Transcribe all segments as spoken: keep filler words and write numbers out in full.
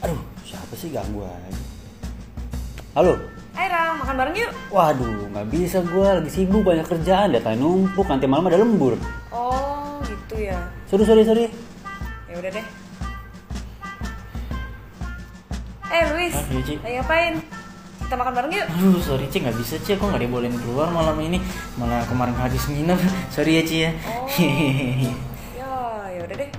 Aduh, siapa sih ganggu aja. Halo. Hai Ram, makan bareng yuk. Waduh, nggak bisa gue lagi sibuk banyak kerjaan, data numpuk, nanti malam ada lembur. Oh, gitu ya. Sorry, sorry, sorry. Ya udah deh. Eh Luis, Ah, iya, Ci. lagi ngapain? Kita makan bareng yuk. Aduh, sorry Ci, nggak bisa Ci, aku nggak dibolehin keluar malam ini. Malah kemarin habis nginep. Sorry ya Ci ya. Oh. Ya, ya udah deh.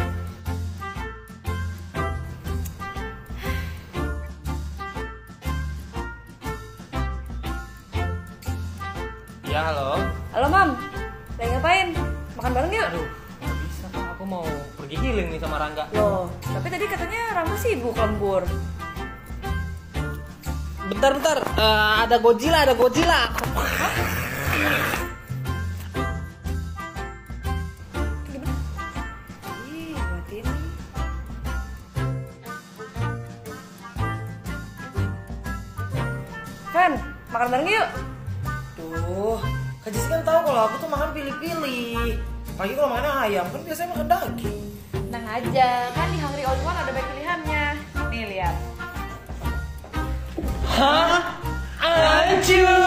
Ya halo. Halo Mam, lagi ngapain? Makan bareng yuk. Aduh, nggak bisa kan aku mau pergi healing nih sama Rangga. Loh, tapi tadi katanya Rama sibuk lembur. Bentar bentar, Eh, ada Godzilla, ada Godzilla. Gimana? Ih, matiin nih. Fen, makan bareng yuk. Tuh, Kak Jessica kan tahu kalau aku tuh makan pilih-pilih. Pagi kalau makan ayam kan biasanya makan daging. Tenang aja, kan di Hungry All One ada banyak pilihannya. Nih lihat. Hah? Anjir.